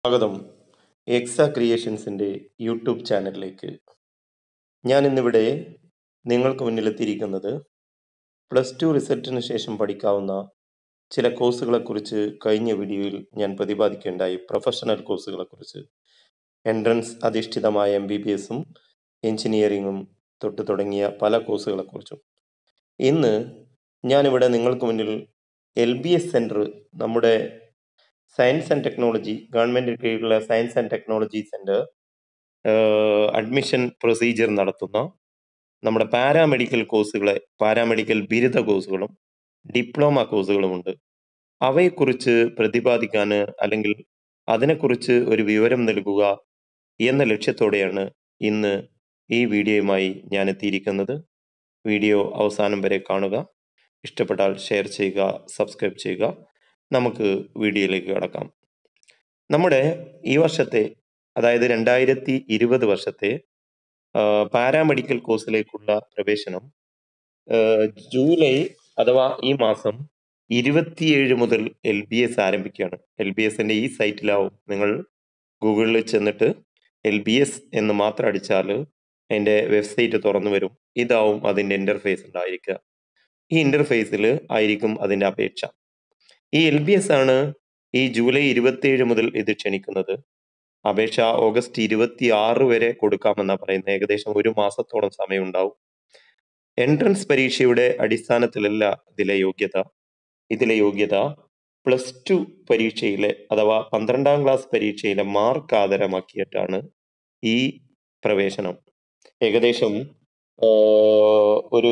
സ്വാഗതം എക്സാ ക്രിയേഷൻസിൻ്റെ യൂട്യൂബ് ചാനലിലേക്ക്. ഞാൻ ഇന്നിവിടെ നിങ്ങൾക്ക് മുന്നിലെത്തിയിരിക്കുന്നത് +2 റിസൾട്ടിന് ശേഷം പഠിക്കാവുന്ന ചില കോഴ്സുകളെക്കുറിച്ച് കഴിഞ്ഞ വീഡിയോയിൽ ഞാൻ പ്രതിപാദിക്കുകയുണ്ടായി. പ്രൊഫഷണൽ കോഴ്സുകളെക്കുറിച്ച്, എൻട്രൻസ് അധിഷ്ഠിതമായ MBBS-ഉം എഞ്ചിനീയറിങ്ങും തൊട്ട് തുടങ്ങിയ പല കോഴ്സുകളെക്കുറിച്ചും. ഇന്ന് ഞാനിവിടെ നിങ്ങൾക്ക് മുന്നിൽ LBS സെൻറ്റർ, നമ്മുടെ സയൻസ് ആൻഡ് ടെക്നോളജി, ഗവൺമെൻറ്റിന് കീഴിലുള്ള science and technology centre admission procedure നടത്തുന്ന നമ്മുടെ പാരാമെഡിക്കൽ കോഴ്സുകളെ, പാരാമെഡിക്കൽ ബിരുദ കോഴ്സുകളും ഡിപ്ലോമ കോഴ്സുകളുമുണ്ട്. അവയെക്കുറിച്ച് പ്രതിപാദിക്കാൻ അല്ലെങ്കിൽ അതിനെക്കുറിച്ച് ഒരു വിവരം നൽകുക എന്ന ലക്ഷ്യത്തോടെയാണ് ഇന്ന് ഈ വീഡിയോയുമായി ഞാൻ എത്തിയിരിക്കുന്നത്. വീഡിയോ അവസാനം വരെ കാണുക. ഇഷ്ടപ്പെട്ടാൽ ഷെയർ ചെയ്യുക, സബ്സ്ക്രൈബ് ചെയ്യുക. നമുക്ക് വീഡിയോയിലേക്ക് കടക്കാം. നമ്മുടെ ഈ വർഷത്തെ, അതായത് 2020 വർഷത്തെ പാരാമെഡിക്കൽ കോഴ്സിലേക്കുള്ള പ്രവേശനം ജൂലൈ അഥവാ ഈ മാസം 27 മുതൽ LBS ആരംഭിക്കുകയാണ്. LBSന്റെ ഈ സൈറ്റിലാവും. നിങ്ങൾ ഗൂഗിളിൽ ചെന്നിട്ട് LBS എന്ന് മാത്രം അടിച്ചാൽ അതിൻ്റെ വെബ്സൈറ്റ് തുറന്നു വരും. ഇതാവും അതിൻ്റെ ഇൻ്റർഫേസ് ഉണ്ടായിരിക്കുക. ഈ ഇൻ്റർഫേസിൽ ആയിരിക്കും അതിൻ്റെ അപേക്ഷ. ഈ LBS ആണ് ഈ ജൂലൈ 27 മുതൽ ഇത് ക്ഷണിക്കുന്നത്. അപേക്ഷ ഓഗസ്റ്റ് 26 വരെ കൊടുക്കാമെന്നാണ് പറയുന്നത്. ഏകദേശം 1 മാസത്തോളം സമയം ഉണ്ടാവും. എൻട്രൻസ് പരീക്ഷയുടെ അടിസ്ഥാനത്തിലല്ല ഇതിലെ യോഗ്യത +2 പരീക്ഷയിലെ അഥവാ 12ാം ക്ലാസ് പരീക്ഷയിലെ മാർക്ക് ആധാരമാക്കിയിട്ടാണ് ഈ പ്രവേശനം. ഏകദേശം ഒരു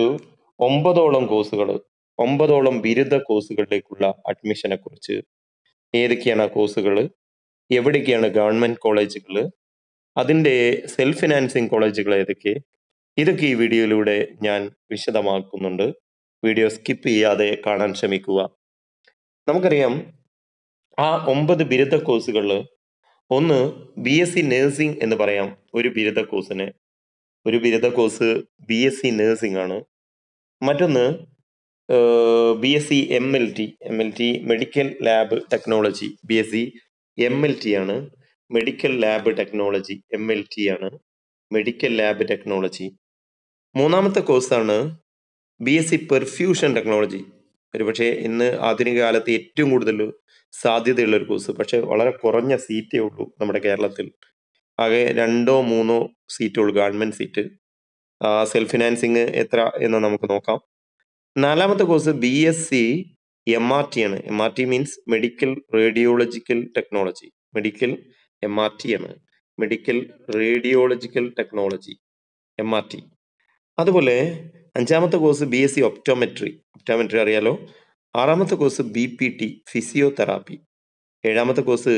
9ഓളം ബിരുദ കോഴ്സുകളിലേക്കുള്ള അഡ്മിഷനെ കുറിച്ച്, ഏതൊക്കെയാണ് ആ കോഴ്സുകൾ, എവിടേക്കാണ് ഗവൺമെൻറ് കോളേജുകൾ, അതിൻ്റെ സെൽഫ് ഫിനാൻസിങ് കോളേജുകൾ ഏതൊക്കെ, ഇതൊക്കെ ഈ വീഡിയോയിലൂടെ ഞാൻ വിശദമാക്കുന്നുണ്ട്. വീഡിയോ സ്കിപ്പ് ചെയ്യാതെ കാണാൻ ശ്രമിക്കുക. നമുക്കറിയാം, ആ 9 ബിരുദ കോഴ്സുകളിൽ ഒന്ന് BSc നഴ്സിംഗ് എന്ന് പറയാം. ഒരു ബിരുദ കോഴ്സ് BSc നഴ്സിംഗ് ആണ്. മറ്റൊന്ന് BSc MLT medical lab technology. BSc MLT ആണ്, മെഡിക്കൽ ലാബ് ടെക്നോളജി. MLT ആണ്, മെഡിക്കൽ ലാബ് ടെക്നോളജി. മൂന്നാമത്തെ കോഴ്സാണ് BSc പെർഫ്യൂഷൻ ടെക്നോളജി. ഒരുപക്ഷെ ഇന്ന് ആധുനിക കാലത്ത് ഏറ്റവും കൂടുതൽ സാധ്യതയുള്ള ഒരു കോഴ്സ്. പക്ഷെ വളരെ കുറഞ്ഞ സീറ്റേ ഉള്ളൂ നമ്മുടെ കേരളത്തിൽ. ആകെ 2-3 സീറ്റുള്ളൂ, ഗവൺമെൻറ് സീറ്റ്. സെൽഫ് ഫിനാൻസിങ് എത്ര എന്ന് നമുക്ക് നോക്കാം. നാലാമത്തെ കോഴ്സ് BSc MRT ആണ്. MRT means medical radiological technology. MRT ആണ്, മെഡിക്കൽ റേഡിയോളജിക്കൽ ടെക്നോളജി, MRT. അതുപോലെ അഞ്ചാമത്തെ കോഴ്സ് BSc ഒപ്റ്റോമെട്രി അറിയാലോ. ആറാമത്തെ കോഴ്സ് BPT ഫിസിയോതെറാപ്പി. ഏഴാമത്തെ കോഴ്സ്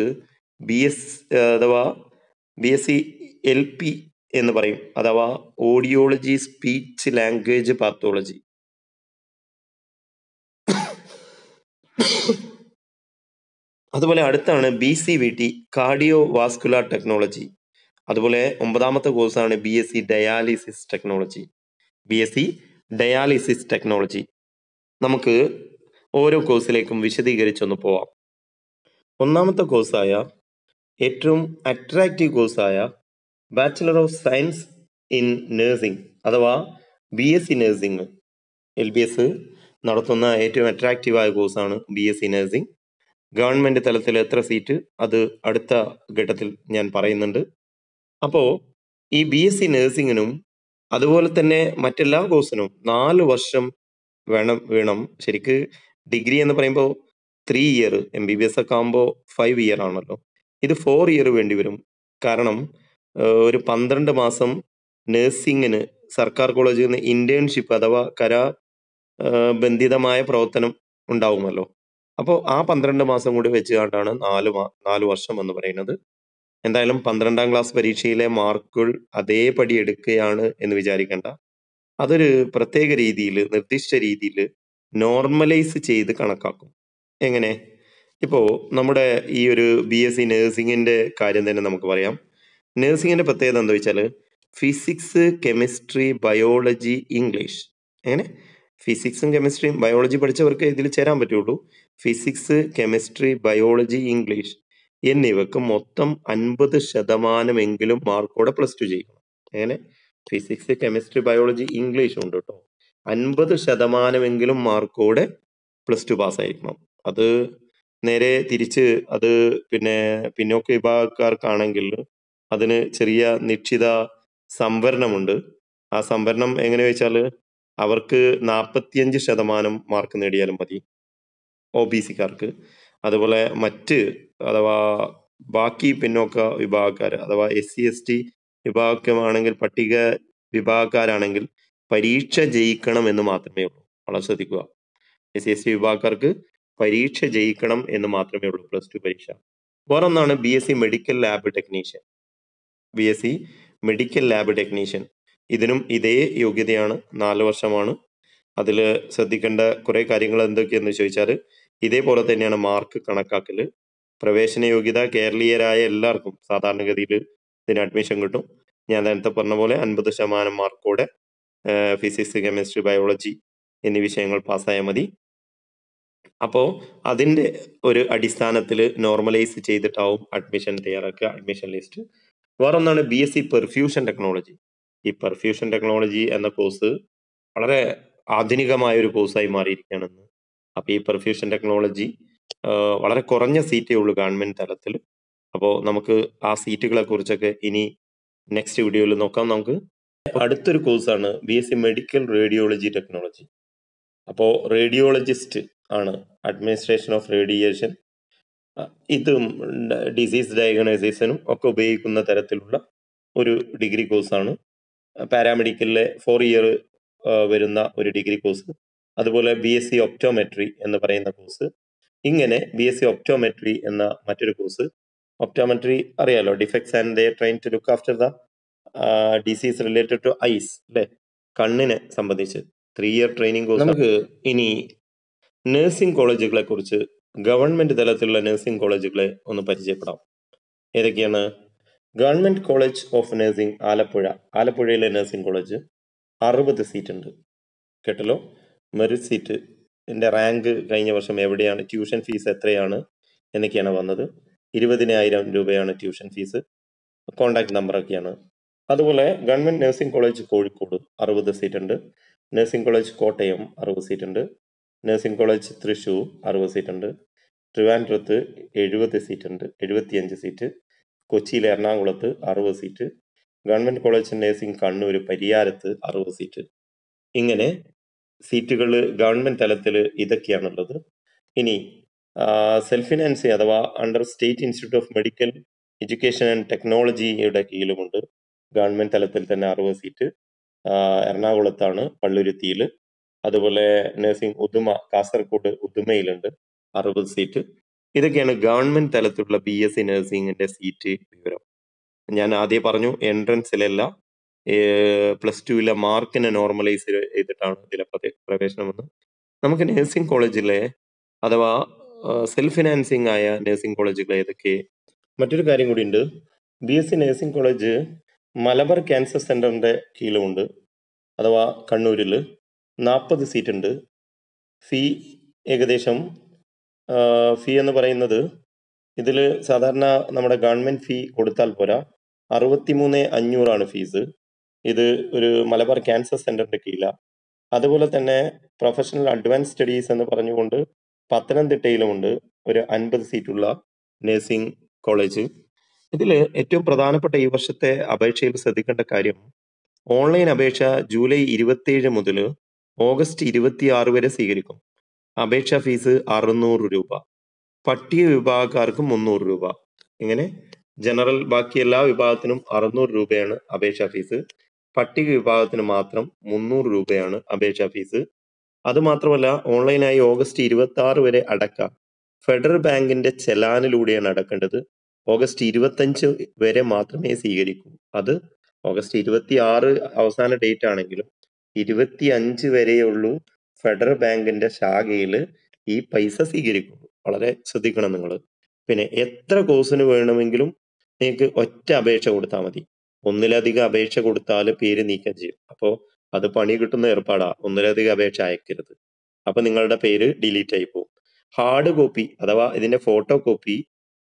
BSc LP എന്ന് പറയും, അഥവാ ഓഡിയോളജി സ്പീച്ച് ലാംഗ്വേജ് പാത്തോളജി. അതുപോലെ അടുത്താണ് BCVT കാർഡിയോ വാസ്കുലാർ ടെക്നോളജി. അതുപോലെ 9ാമത്തെ കോഴ്സാണ് BSc ഡയാലിസിസ് ടെക്നോളജി. നമുക്ക് ഓരോ കോഴ്സിലേക്കും വിശദീകരിച്ചൊന്ന് പോവാം. ഒന്നാമത്തെ കോഴ്സായ, ഏറ്റവും അട്രാക്റ്റീവ് കോഴ്സായ bachelor of science in nursing അഥവാ BSc നഴ്സിംഗ്. LBS നടത്തുന്ന ഏറ്റവും അട്രാക്റ്റീവായ കോഴ്സാണ് BSc നഴ്സിംഗ്. ഗവൺമെൻറ് തലത്തിൽ എത്ര സീറ്റ്, അത് അടുത്ത ഘട്ടത്തിൽ ഞാൻ പറയുന്നുണ്ട്. അപ്പോൾ ഈ BSc നഴ്സിങ്ങിനും അതുപോലെ തന്നെ മറ്റെല്ലാ കോഴ്സിനും 4 വർഷം വേണം. ശരിക്ക് ഡിഗ്രി എന്ന് പറയുമ്പോൾ 3 ഇയർ, MBBS ഒക്കെ ആകുമ്പോൾ 5 ഇയർ ആണല്ലോ. ഇത് 4 ഇയർ വേണ്ടി വരും. കാരണം ഒരു 12 മാസം നഴ്സിങ്ങിന് സർക്കാർ കോളേജിൽ നിന്ന് ഇന്റേൺഷിപ്പ് അഥവാ ബന്ധിതമായ പ്രവർത്തനം ഉണ്ടാവുമല്ലോ. അപ്പോൾ ആ 12 മാസം കൂടി വെച്ച് കണ്ടാണ് 4 വർഷം എന്ന് പറയുന്നത്. എന്തായാലും 12ാം ക്ലാസ് പരീക്ഷയിലെ മാർക്കുകൾ അതേപടി എടുക്കുകയാണ് എന്ന് വിചാരിക്കേണ്ട. അതൊരു പ്രത്യേക രീതിയിൽ, നിർദ്ദിഷ്ട രീതിയിൽ നോർമലൈസ് ചെയ്ത് കണക്കാക്കും. എങ്ങനെ? ഇപ്പോൾ നമ്മുടെ ഈ ഒരു BSc നഴ്സിങ്ങിൻ്റെ കാര്യം തന്നെ നമുക്ക് പറയാം. നഴ്സിങ്ങിൻ്റെ പ്രത്യേകത എന്താ വെച്ചാൽ ഫിസിക്സ്, കെമിസ്ട്രി, ബയോളജി, ഇംഗ്ലീഷ്. എങ്ങനെ? ഫിസിക്സും കെമിസ്ട്രിയും ബയോളജി പഠിച്ചവർക്ക് ഇതിൽ ചേരാൻ പറ്റുള്ളൂ. ഫിസിക്സ്, കെമിസ്ട്രി, ബയോളജി, ഇംഗ്ലീഷ് എന്നിവക്ക് മൊത്തം 50% മാർക്കോടെ +2 ചെയ്യണം. അങ്ങനെ ഫിസിക്സ്, കെമിസ്ട്രി, ബയോളജി, ഇംഗ്ലീഷും ഉണ്ട് കേട്ടോ. 50% മാർക്കോടെ +2 പാസ്സായിരിക്കണം. അത് നേരെ തിരിച്ച് അത് പിന്നോക്ക വിഭാഗക്കാർക്കാണെങ്കിൽ അതിന് ചെറിയ നിശ്ചിത സംവരണമുണ്ട്. ആ സംവരണം എങ്ങനെ വെച്ചാൽ അവർക്ക് 45% മാർക്ക് നേടിയാലും മതി OBC-ക്കാർക്ക്. അതുപോലെ അഥവാ ബാക്കി പിന്നോക്ക വിഭാഗക്കാർ അഥവാ SC/ST വിഭാഗമാണെങ്കിൽ, പട്ടിക വിഭാഗക്കാരാണെങ്കിൽ പരീക്ഷ ജയിക്കണം എന്ന് മാത്രമേ ഉള്ളൂ. വളരെ ശ്രദ്ധിക്കുക, SC/ST വിഭാഗക്കാർക്ക് പരീക്ഷ ജയിക്കണം എന്ന് മാത്രമേ ഉള്ളൂ +2 പരീക്ഷ. വേറൊന്നാണ് BSc medical lab technician. BSc medical lab technician, ഇതിനും ഇതേ യോഗ്യതയാണ്, 4 വർഷമാണ്. അതിൽ ശ്രദ്ധിക്കേണ്ട കുറെ കാര്യങ്ങൾ എന്തൊക്കെയെന്ന് ചോദിച്ചാൽ ഇതേപോലെ തന്നെയാണ് മാർക്ക് കണക്കാക്കൽ. പ്രവേശന യോഗ്യത കേരളീയരായ എല്ലാവർക്കും സാധാരണഗതിയിൽ ഇതിന് അഡ്മിഷൻ കിട്ടും. ഞാൻ നേരത്തെ പറഞ്ഞ പോലെ 50% മാർക്കോടെ ഫിസിക്സ്, കെമിസ്ട്രി, ബയോളജി എന്നീ വിഷയങ്ങൾ പാസ്സായാൽ മതി. അപ്പോൾ അതിൻ്റെ ഒരു അടിസ്ഥാനത്തിൽ നോർമലൈസ് ചെയ്തിട്ടാവും അഡ്മിഷൻ തയ്യാറാക്കുക, അഡ്മിഷൻ ലിസ്റ്റ്. വേറൊന്നാണ് BSc പെർഫ്യൂഷൻ ടെക്നോളജി. ഈ പെർഫ്യൂഷൻ ടെക്നോളജി എന്ന കോഴ്സ് വളരെ ആധുനികമായ ഒരു കോഴ്സായി മാറിയിരിക്കുകയാണെന്ന്. അപ്പോൾ ഈ പെർഫ്യൂഷൻ ടെക്നോളജി വളരെ കുറഞ്ഞ സീറ്റേ ഉള്ളൂ ഗവൺമെന്റ് തലത്തിൽ. അപ്പോൾ നമുക്ക് ആ സീറ്റുകളെ കുറിച്ചൊക്കെ ഇനി നെക്സ്റ്റ് വീഡിയോയിൽ നോക്കാം. നമുക്ക് അടുത്തൊരു കോഴ്സാണ് BSc മെഡിക്കൽ റേഡിയോളജി ടെക്നോളജി. അപ്പോൾ റേഡിയോളജിസ്റ്റ് ആണ്, അഡ്മിനിസ്ട്രേഷൻ ഓഫ് റേഡിയേഷൻ. ഇതും ഡിസീസ് ഡയഗ്നോസിസിനും ഒക്കെ ഉപയോഗിക്കുന്ന തരത്തിലുള്ള ഒരു ഡിഗ്രി കോഴ്സാണ്. പാരാമെഡിക്കലിലെ 4 ഇയർ വരുന്ന ഒരു ഡിഗ്രി കോഴ്സ്. അതുപോലെ BSc ഒപ്റ്റോമെട്രി എന്ന് പറയുന്ന കോഴ്സ്. ഇങ്ങനെ BSc ഒപ്റ്റോമെട്രി എന്ന മറ്റൊരു കോഴ്സ്. ഒപ്റ്റോമെട്രി അറിയാലോ, defects and they train to look after the disease related to eyes, അല്ലെ, കണ്ണിനെ സംബന്ധിച്ച് 3 ഇയർ ട്രെയിനിങ് കോഴ്സ്. നമുക്ക് ഇനി നഴ്സിംഗ് കോളേജുകളെ കുറിച്ച്, ഗവൺമെന്റ് തലത്തിലുള്ള നഴ്സിംഗ് കോളേജുകളെ ഒന്ന് പരിചയപ്പെടാം. ഏതൊക്കെയാണ്? Government college of nursing Alappuzha. ആലപ്പുഴയിലെ നഴ്സിംഗ് കോളേജ് 60 സീറ്റ് ഉണ്ട്. കേട്ടല്ലോ, മെറിറ്റ് സീറ്റ്. എൻ്റെ റാങ്ക് കഴിഞ്ഞ വർഷം എവിടെയാണ്, ട്യൂഷൻ ഫീസ് എത്രയാണ് എന്നൊക്കെയാണ് വന്നത്. 20,000 രൂപയാണ് ട്യൂഷൻ ഫീസ്. കോണ്ടാക്ട് നമ്പറൊക്കെയാണ്. അതുപോലെ government nursing college Kozhikode 60 seat ഉണ്ട്. നഴ്സിംഗ് കോളേജ് കോട്ടയം 60 സീറ്റ് ഉണ്ട്. നഴ്സിംഗ് കോളേജ് തൃശ്ശൂർ 60 സീറ്റ് ഉണ്ട്. ട്രിവാൻഡ്രത്ത് 70 സീറ്റ് ഉണ്ട്, 75 സീറ്റ്. കൊച്ചിയിൽ എറണാകുളത്ത് 60 seat. Government college nursing Kannur പരിയാരത്ത് 60 seat. ഇങ്ങനെ സീറ്റുകൾ ഗവൺമെന്റ് തലത്തിൽ ഇതൊക്കെയാണുള്ളത്. ഇനി സെൽഫ് ഫിനാൻസിങ് അഥവാ under state institute of medical education and ടെക്നോളജിയുടെ കീഴിലുമുണ്ട്. ഗവൺമെന്റ് തലത്തിൽ തന്നെ 60 സീറ്റ്. എറണാകുളത്താണ്, പള്ളുരുത്തിയിൽ. അതുപോലെ നഴ്സിംഗ് ഉദുമ, കാസർഗോഡ് ഉദുമയിലുണ്ട് 60 സീറ്റ്. ഇതൊക്കെയാണ് ഗവൺമെന്റ് തലത്തിലുള്ള BSc നഴ്സിംഗിന്റെ സീറ്റ് വിവരം. ഞാൻ ആദ്യം പറഞ്ഞു, എൻട്രൻസിലല്ല, +2 മാർക്കിനെ നോർമലൈസ് ചെയ്തിട്ടാണ് ഇതിലെ പ്രവേശനമെന്ന്. നമുക്ക് നഴ്സിംഗ് കോളേജിലെ അഥവാ സെൽഫ് ഫിനാൻസിങ് ആയ നഴ്സിംഗ് കോളേജുകൾ ഏതൊക്കെ? മറ്റൊരു കാര്യം കൂടി ഉണ്ട്. BSc nursing college Malabar cancer സെന്ററിന്റെ കീഴിലുമുണ്ട്, അഥവാ കണ്ണൂരിൽ 40 സീറ്റ് ഉണ്ട്. ഫീ ഏകദേശം ഫീ എന്ന് പറയുന്നത് ഇതിൽ സാധാരണ നമ്മുടെ ഗവൺമെന്റ് ഫീ കൊടുത്താൽ പോരാ, 63,500 ഫീസ്. ഇത് ഒരു മലബാർ ക്യാൻസർ സെന്ററിന്റെ കീഴിലാണ്. അതുപോലെ തന്നെ പ്രൊഫഷണൽ അഡ്വാൻസ് സ്റ്റഡീസ് എന്ന് പറഞ്ഞുകൊണ്ട് പത്തനംതിട്ടയിലുമുണ്ട് ഒരു 50 സീറ്റുള്ള നഴ്സിംഗ് കോളേജ്. ഇതിൽ ഏറ്റവും പ്രധാനപ്പെട്ട ഈ വർഷത്തെ അപേക്ഷയിൽ ശ്രദ്ധിക്കേണ്ട കാര്യം, ഓൺലൈൻ അപേക്ഷ ജൂലൈ 27 മുതൽ ഓഗസ്റ്റ് 26 വരെ സ്വീകരിക്കും. അപേക്ഷാ ഫീസ് 600 രൂപ. പട്ടിക വിഭാഗക്കാർക്ക് 300 രൂപ. ഇങ്ങനെ ജനറൽ ബാക്കി എല്ലാ വിഭാഗത്തിനും 600 രൂപയാണ് അപേക്ഷാ ഫീസ്. പട്ടിക വിഭാഗത്തിന് മാത്രം 300 രൂപയാണ് അപേക്ഷാ ഫീസ്. അതുമാത്രമല്ല, ഓൺലൈനായി ഓഗസ്റ്റ് 26 വരെ അടക്കാം. ഫെഡറൽ ബാങ്കിന്റെ ചെലാനിലൂടെയാണ് അടക്കേണ്ടത്. ഓഗസ്റ്റ് 25 വരെ മാത്രമേ സ്വീകരിക്കൂ. അത് ഓഗസ്റ്റ് 26 അവസാന ഡേറ്റ് ആണെങ്കിലും 25 വരെയുള്ളൂ ഫെഡറൽ ബാങ്കിന്റെ ശാഖയിൽ ഈ പൈസ സ്വീകരിക്കുള്ളൂ. വളരെ ശ്രദ്ധിക്കണം നിങ്ങൾ. പിന്നെ എത്ര കോഴ്സിന് വേണമെങ്കിലും നിങ്ങൾക്ക് ഒറ്റ അപേക്ഷ കൊടുത്താൽ മതി. ഒന്നിലധികം അപേക്ഷ കൊടുത്താൽ പേര് നീക്കം ചെയ്യും. അപ്പോൾ അത് പണി കിട്ടുന്ന ഏർപ്പാടാ. ഒന്നിലധികം അപേക്ഷ അയക്കരുത്, അപ്പൊ നിങ്ങളുടെ പേര് ഡിലീറ്റ് ആയി പോകും. ഹാർഡ് കോപ്പി അഥവാ ഇതിന്റെ ഫോട്ടോ കോപ്പി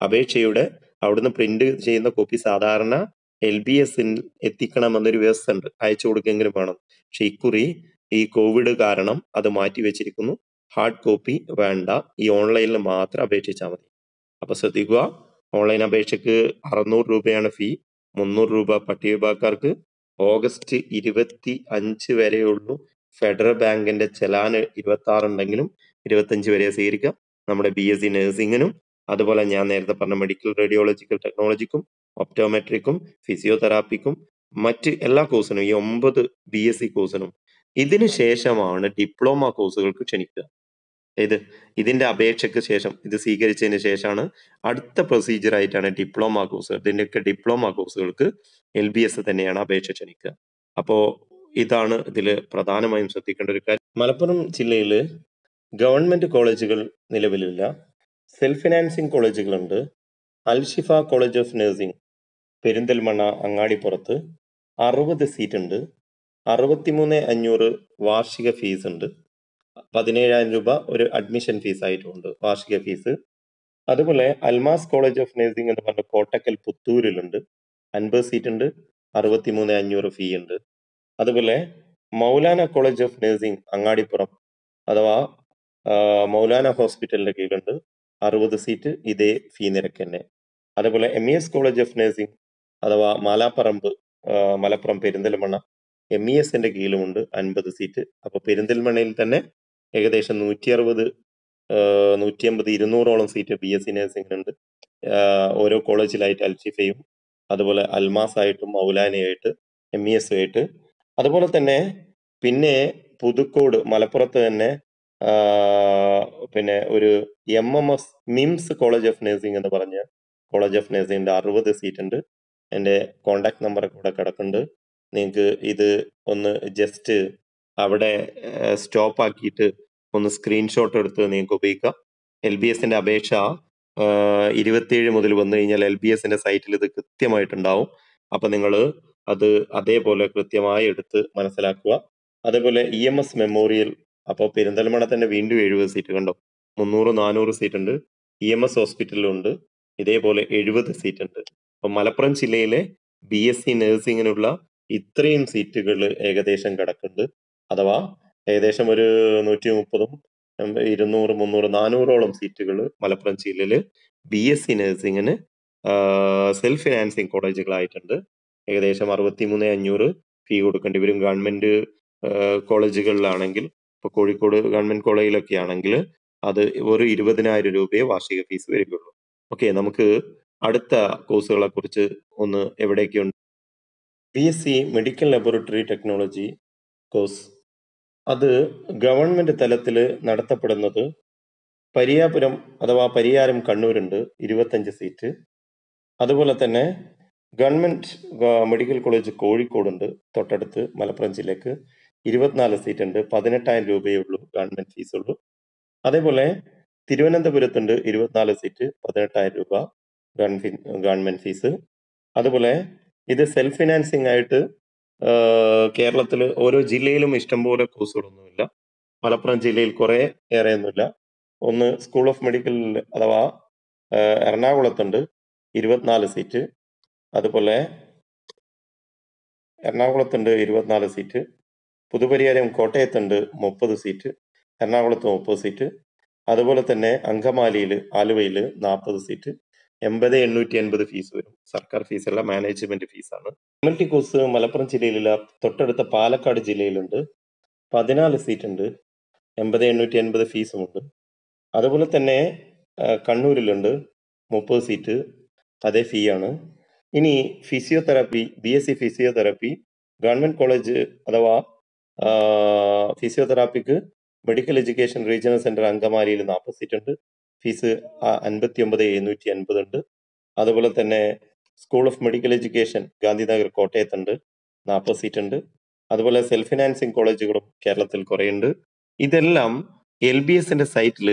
അപേക്ഷയുടെ അവിടുന്ന് പ്രിന്റ് ചെയ്യുന്ന കോപ്പി സാധാരണ LBS എത്തിക്കണമെന്നൊരു വ്യവസ്ഥ ഉണ്ട്, അയച്ചു കൊടുക്കെങ്കിലും വേണം. പക്ഷെ ഇക്കുറി ഈ കോവിഡ് കാരണം അത് മാറ്റി വെച്ചിരിക്കുന്നു. ഹാർഡ് കോപ്പി വേണ്ട, ഈ ഓൺലൈനിൽ മാത്രം അപേക്ഷിച്ചാൽ മതി. അപ്പൊ ശ്രദ്ധിക്കുക, ഓൺലൈൻ അപേക്ഷയ്ക്ക് 600 രൂപയാണ് ഫീ, 300 രൂപ പട്ടികവിഭാഗക്കാർക്ക്. ഓഗസ്റ്റ് 25 വരെയുള്ളൂ. ഫെഡറൽ ബാങ്കിന്റെ ചെലാന് 26 ഉണ്ടെങ്കിലും 25 വരെ സ്വീകരിക്കാം. നമ്മുടെ BSc നഴ്സിംഗിനും അതുപോലെ ഞാൻ നേരത്തെ പറഞ്ഞ മെഡിക്കൽ റേഡിയോളജിക്കൽ ടെക്നോളജിക്കും ഒപ്റ്റോമെട്രിക്കും ഫിസിയോതെറാപ്പിക്കും മറ്റ് എല്ലാ കോഴ്സിനും, ഈ 9 BSc കോഴ്സിനും ഇതിനു ശേഷമാണ് ഡിപ്ലോമ കോഴ്സുകൾക്ക് ക്ഷണിക്കുക. ഇതിന്റെ അപേക്ഷയ്ക്ക് ശേഷം, ഇത് സ്വീകരിച്ചതിന് ശേഷമാണ് അടുത്ത പ്രൊസീജിയർ ആയിട്ടാണ് ഡിപ്ലോമ കോഴ്സ്. ഇതിന്റെയൊക്കെ ഡിപ്ലോമ കോഴ്സുകൾക്ക് LBS തന്നെയാണ് അപേക്ഷ ക്ഷണിക്കുക. അപ്പോ ഇതാണ് ഇതിൽ പ്രധാനമായും ശ്രദ്ധിക്കേണ്ട ഒരു കാര്യം. മലപ്പുറം ജില്ലയിൽ ഗവൺമെന്റ് കോളേജുകൾ നിലവിലില്ല. സെൽഫ് ഫിനാൻസിങ് കോളേജുകളുണ്ട്. Alshifa college of nursing Perinthalmanna അങ്ങാടിപ്പുറത്ത് 60 സീറ്റ് ഉണ്ട്. 63,500 വാർഷിക ഫീസ് ഉണ്ട്. 17,000 രൂപ ഒരു അഡ്മിഷൻ ഫീസ് ആയിട്ടുണ്ട്, വാർഷിക ഫീസ്. അതുപോലെ അൽമാസ് കോളേജ് ഓഫ് നഴ്സിംഗ് എന്ന് പറഞ്ഞ കോട്ടക്കൽ പുത്തൂരിലുണ്ട്. 50 സീറ്റ് ഉണ്ട്. 63,500 ഫീ ഉണ്ട്. അതുപോലെ Moulana college of nursing Angadippuram അഥവാ മൗലാന ഹോസ്പിറ്റലിന്റെ കീഴിലുണ്ട്. 60 സീറ്റ്, ഇതേ ഫീ നിരക്ക് തന്നെ. അതുപോലെ MES കോളേജ് ഓഫ് നഴ്സിംഗ് അഥവാ മാലാപ്പറമ്പ് മലപ്പുറം പെരിന്തൽമണ്ണ MESന്റെ കീഴിലുമുണ്ട് 50 സീറ്റ്. അപ്പൊ പെരിന്തൽമണ്ണയിൽ തന്നെ ഏകദേശം 160, 150, 200ഓളം സീറ്റ് BSc നഴ്സിംഗിനുണ്ട്. ഓരോ കോളേജിലായിട്ട് അൽഷിഫയും അതുപോലെ അൽമാസ് ആയിട്ടും മൗലാനയായിട്ട് MES ആയിട്ട്. അതുപോലെ തന്നെ പിന്നെ പുതുക്കോട് മലപ്പുറത്ത് തന്നെ പിന്നെ ഒരു MMS MIMS college of nursing എന്ന് പറഞ്ഞ കോളേജ് ഓഫ് നഴ്സിംഗിന്റെ 60 സീറ്റ് ഉണ്ട്. എൻ്റെ കോണ്ടാക്ട് നമ്പർ കൂടെ കിടക്കുന്നുണ്ട്. നിങ്ങൾക്ക് ഇത് ഒന്ന് ജസ്റ്റ് അവിടെ സ്റ്റോപ്പ് ആക്കിയിട്ട് ഒന്ന് സ്ക്രീൻഷോട്ട് എടുത്ത് നിങ്ങൾക്ക് ഉപയോഗിക്കാം. LBSന്റെ അപേക്ഷ 27 മുതൽ വന്നു കഴിഞ്ഞാൽ LBSന്റെ സൈറ്റിൽ ഇത് കൃത്യമായിട്ടുണ്ടാവും. അപ്പൊ നിങ്ങൾ അത് അതേപോലെ കൃത്യമായി എടുത്ത് മനസ്സിലാക്കുക. അതേപോലെ EMS മെമ്മോറിയൽ, അപ്പോൾ പെരിന്തൽമണ്ണ തന്നെ വീണ്ടും 70 സീറ്റ് കണ്ടോ, 300, 400 സീറ്റ് ഉണ്ട്. EMS ഹോസ്പിറ്റലിലുണ്ട് ഇതേപോലെ 70 സീറ്റ് ഉണ്ട്. അപ്പൊ മലപ്പുറം ജില്ലയിലെ BSc നഴ്സിംഗിനുള്ള ഇത്രയും സീറ്റുകൾ ഏകദേശം കിടക്കുന്നുണ്ട്. അഥവാ ഏകദേശം ഒരു 130, 200, 300, 400ഓളം സീറ്റുകൾ മലപ്പുറം ജില്ലയിൽ BSc നഴ്സിംഗിന് സെൽഫ് ഫിനാൻസിങ് കോളേജുകളായിട്ടുണ്ട്. ഏകദേശം 63,500 ഫീ കൊടുക്കേണ്ടി വരും. ഗവൺമെന്റ് കോളേജുകളിലാണെങ്കിൽ, ഇപ്പൊ കോഴിക്കോട് ഗവൺമെന്റ് കോളേജിലൊക്കെ ആണെങ്കിൽ അത് ഒരു 20,000 രൂപയെ വാർഷിക ഫീസ് വരികയുള്ളൂ. ഓക്കെ, നമുക്ക് അടുത്ത കോഴ്സുകളെ കുറിച്ച് ഒന്ന് എവിടെയൊക്കെയുണ്ട്. BSc medical laboratory technology course, അത് ഗവൺമെന്റ് തലത്തിൽ നടത്തപ്പെടുന്നത് പരിയാപുരം അഥവാ പരിയാരം കണ്ണൂരുണ്ട്, 25 സീറ്റ്. അതുപോലെ തന്നെ ഗവൺമെന്റ് മെഡിക്കൽ കോളേജ് കോഴിക്കോടുണ്ട്, തൊട്ടടുത്ത് മലപ്പുറം ജില്ലക്ക്, 24 സീറ്റ് ഉണ്ട്. 18,000 രൂപയേ ഉള്ളൂ ഗവൺമെന്റ് ഫീസ് ഉള്ളൂ. അതേപോലെ തിരുവനന്തപുരത്തുണ്ട് 24 സീറ്റ്, 18,000 രൂപ ഗവൺമെന്റ് ഫീസ്. അതുപോലെ ഇത് സെൽഫ് ഫിനാൻസിങ് ആയിട്ട് കേരളത്തിൽ ഓരോ ജില്ലയിലും ഇഷ്ടംപോലെ കോഴ്സുകളൊന്നുമില്ല. മലപ്പുറം ജില്ലയിൽ കുറെ ഏറെയൊന്നുമില്ല. ഒന്ന് സ്കൂൾ ഓഫ് മെഡിക്കൽ അഥവാ എറണാകുളത്തുണ്ട് 24 സീറ്റ്. അതുപോലെ എറണാകുളത്തുണ്ട് 24 സീറ്റ്. പുതുപരിയാരം കോട്ടയത്തുണ്ട് 30 സീറ്റ്, എറണാകുളത്ത് 30 സീറ്റ്. അതുപോലെ തന്നെ അങ്കമാലിയിൽ ആലുവയിൽ 40 സീറ്റ്. 80,880 ഫീസ് വരും. സർക്കാർ ഫീസല്ല, മാനേജ്മെന്റ് ഫീസാണ്. MLT കോഴ്സ് മലപ്പുറം ജില്ലയിലില്ല, തൊട്ടടുത്ത പാലക്കാട് ജില്ലയിലുണ്ട്. 14 സീറ്റ് ഉണ്ട്, 80,880 ഫീസുമുണ്ട്. അതുപോലെ തന്നെ കണ്ണൂരിലുണ്ട് 30 സീറ്റ്, അതേ ഫീ ആണ്. ഇനി physiotherapy, BSc physiotherapy government college അഥവാ ഫിസിയോതെറാപ്പിക്ക് മെഡിക്കൽ എഡ്യൂക്കേഷൻ റീജിയണൽ സെന്റർ അങ്കമാലിയിൽ 40 സീറ്റ് ഉണ്ട്. ഫീസ് 59,750 ഉണ്ട്. അതുപോലെ തന്നെ school of medical education Gandhinagar കോട്ടയത്തുണ്ട്, 40 സീറ്റ് ഉണ്ട്. അതുപോലെ സെൽഫ് ഫിനാൻസിങ് കോളേജുകളും കേരളത്തിൽ കുറേ ഉണ്ട്. ഇതെല്ലാം LBSന്റെ സൈറ്റിൽ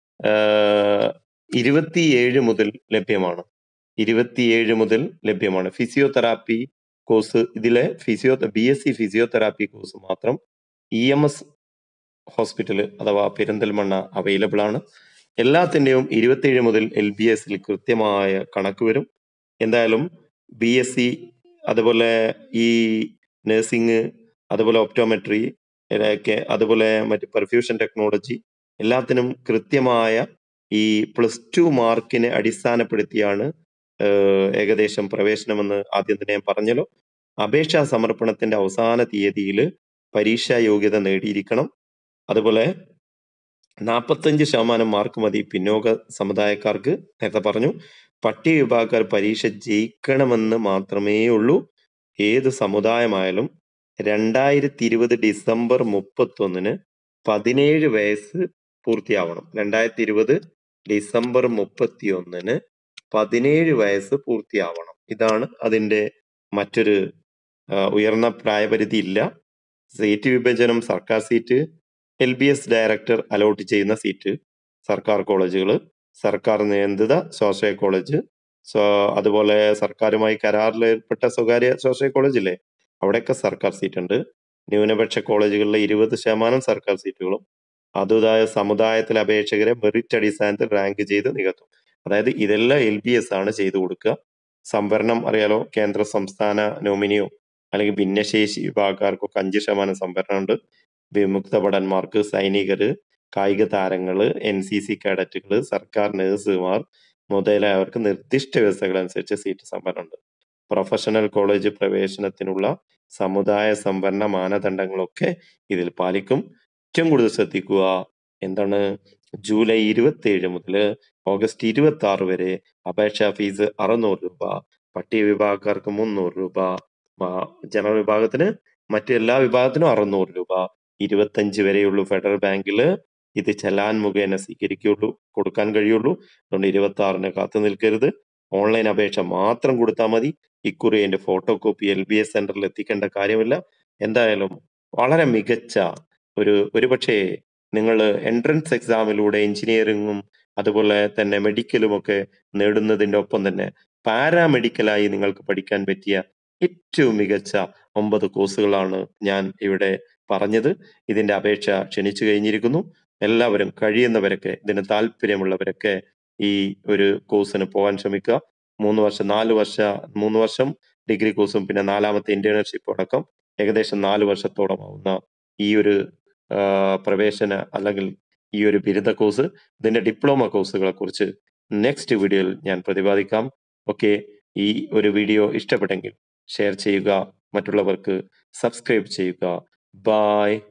27 മുതൽ ലഭ്യമാണ്. 27 മുതൽ ലഭ്യമാണ്. ഫിസിയോതെറാപ്പി കോഴ്സ്, ഇതിലെ BSc ഫിസിയോതെറാപ്പി കോഴ്സ് മാത്രം EMS ഹോസ്പിറ്റൽ അഥവാ പെരിന്തൽമണ്ണ അവൈലബിൾ ആണ്. എല്ലാത്തിൻ്റെയും 27 മുതൽ LBSൽ കൃത്യമായ കണക്ക് വരും. എന്തായാലും BSc അതുപോലെ ഈ നഴ്സിംഗ് അതുപോലെ ഒപ്റ്റോമെട്രി ഒക്കെ അതുപോലെ മറ്റ് പെർഫ്യൂഷൻ ടെക്നോളജി എല്ലാത്തിനും കൃത്യമായ ഈ +2 മാർക്കിനെ അടിസ്ഥാനപ്പെടുത്തിയാണ് ഏകദേശം പ്രവേശനമെന്ന് ആദ്യം തന്നെ ഞാൻ പറഞ്ഞല്ലോ. അപേക്ഷാ സമർപ്പണത്തിന്റെ അവസാന തീയതിയിൽ പരീക്ഷാ യോഗ്യത നേടിയിരിക്കണം. അതുപോലെ 45% മാർക്ക് മതി പിന്നോക്ക സമുദായക്കാർക്ക്. നേരത്തെ പറഞ്ഞു. പട്ടിക വിഭാഗക്കാർ പരീക്ഷ ജയിക്കണമെന്ന് മാത്രമേ ഉള്ളൂ. ഏത് സമുദായമായാലും 2020 ഡിസംബർ 31 17 വയസ്സ് പൂർത്തിയാവണം. 2020 ഡിസംബർ 31 17 വയസ്സ് പൂർത്തിയാവണം. ഇതാണ് അതിന്റെ മറ്റൊരു ഉയർന്ന പ്രായപരിധി ഇല്ല. സീറ്റ് വിഭജനം സർക്കാർ സീറ്റ്, LBS ഡയറക്ടർ അലോട്ട് ചെയ്യുന്ന സീറ്റ്, സർക്കാർ കോളേജുകൾ, സർക്കാർ നിയന്ത്രിത സ്വാശ്രയ കോളേജ്, അതുപോലെ സർക്കാരുമായി കരാറിൽ ഏർപ്പെട്ട സ്വകാര്യ സ്വാശ്രയ കോളേജ് ഇല്ലേ, അവിടെയൊക്കെ സർക്കാർ സീറ്റ് ഉണ്ട്. ന്യൂനപക്ഷ കോളേജുകളിലെ 20% സർക്കാർ സീറ്റുകളും അതുതായ സമുദായത്തിലെ അപേക്ഷകരെ മെറിറ്റ് അടിസ്ഥാനത്തിൽ റാങ്ക് ചെയ്ത് നികത്തും. അതായത് ഇതെല്ലാം LBS ആണ് ചെയ്തു കൊടുക്കുക. സംവരണം അറിയാലോ, കേന്ദ്ര സംസ്ഥാന നോമിനിയോ അല്ലെങ്കിൽ ഭിന്നശേഷി വിഭാഗക്കാർക്കൊക്കെ 5% സംവരണം ഉണ്ട്. വിമുക്ത ഭടന്മാർക്ക്, സൈനികര്, കായിക താരങ്ങള്, NCC കേഡറ്റുകള്, സർക്കാർ നഴ്സുമാർ മുതലായവർക്ക് നിർദ്ദിഷ്ട വ്യവസ്ഥകൾ അനുസരിച്ച് സീറ്റ് സംവരണം ഉണ്ട്. പ്രൊഫഷണൽ കോളേജ് പ്രവേശനത്തിനുള്ള സമുദായ സംവരണ മാനദണ്ഡങ്ങളൊക്കെ ഇതിൽ പാലിക്കും. ഏറ്റവും കൂടുതൽ ശ്രദ്ധിക്കുക എന്താണ്, ജൂലൈ 27 മുതൽ ഓഗസ്റ്റ് 26 വരെ അപേക്ഷാ ഫീസ് 600 രൂപ, പട്ടിക വിഭാഗക്കാർക്ക് 300 രൂപ, ജനറൽ വിഭാഗത്തിന് മറ്റു എല്ലാ വിഭാഗത്തിനും 600 രൂപ. 25 വരെയുള്ളൂ ഫെഡറൽ ബാങ്കിൽ ഇത് ചലാൻ മുഖേന കൊടുക്കാൻ കഴിയുള്ളൂ. അതുകൊണ്ട് 26 കാത്തു നിൽക്കരുത്. ഓൺലൈൻ അപേക്ഷ മാത്രം കൊടുത്താൽ മതി. ഇക്കുറി അതിന്റെ ഫോട്ടോ കോപ്പി LBS സെന്ററിൽ എത്തിക്കേണ്ട കാര്യമില്ല. എന്തായാലും വളരെ മികച്ച ഒരുപക്ഷെ നിങ്ങൾ എൻട്രൻസ് എക്സാമിലൂടെ എഞ്ചിനീയറിംഗും അതുപോലെ തന്നെ മെഡിക്കലും ഒക്കെ നേടുന്നതിന്റെ ഒപ്പം തന്നെ പാരാമെഡിക്കലായി നിങ്ങൾക്ക് പഠിക്കാൻ പറ്റിയ ഏറ്റവും മികച്ച 9 കോഴ്സുകളാണ് ഞാൻ ഇവിടെ പറഞ്ഞത്. ഇതിന്റെ അപേക്ഷ ക്ഷണിച്ചു കഴിഞ്ഞിരിക്കുന്നു. എല്ലാവരും കഴിയുന്നവരൊക്കെ, ഇതിന് താല്പര്യമുള്ളവരൊക്കെ ഈ ഒരു കോഴ്സിന് പോകാൻ ശ്രമിക്കുക. 3 വർഷം ഡിഗ്രി കോഴ്സും പിന്നെ 4ാമത്തെ ഇന്റേൺഷിപ്പ് അടക്കം ഏകദേശം 4 വർഷത്തോളമാവുന്ന ഈ ഒരു പ്രവേശന അല്ലെങ്കിൽ ഈ ഒരു ബിരുദ കോഴ്സ്, ഇതിന്റെ ഡിപ്ലോമ കോഴ്സുകളെ കുറിച്ച് നെക്സ്റ്റ് വീഡിയോയിൽ ഞാൻ പ്രതിപാദിക്കാം. ഓക്കെ, ഈ ഒരു വീഡിയോ ഇഷ്ടപ്പെട്ടെങ്കിൽ ഷെയർ ചെയ്യുക, മറ്റുള്ളവർക്ക് സബ്സ്ക്രൈബ് ചെയ്യുക. ബൈ.